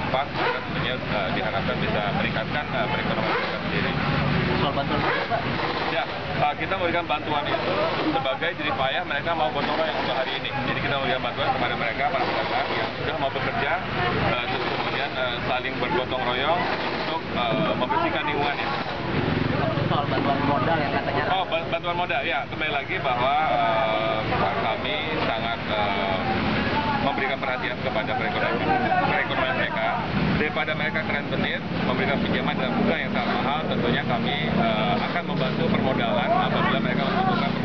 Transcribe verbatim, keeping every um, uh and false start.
terdampak, maka tentunya uh, diharapkan bisa meningkatkan uh, perekonomian mereka sendiri. Soal bantuan Pak? Ya, uh, kita memberikan bantuan itu sebagai jerih payah mereka mau gotong royong untuk hari ini. Jadi kita memberikan bantuan kepada mereka, para pedagang yang sudah mau bekerja, uh, terus kemudian uh, saling bergotong royong untuk uh, membersihkan lingkungan ya. Soal bantuan modal yang katanya... Oh, bantuan modal, ya. Kembali lagi bahwa uh, kami sangat uh, memberikan perhatian kepada perekonomian, perekonomian mereka. Daripada mereka keren benit, memberikan pinjaman dengan bunga yang sangat mahal, tentunya kami uh, akan membantu permodalan apabila mereka membutuhkan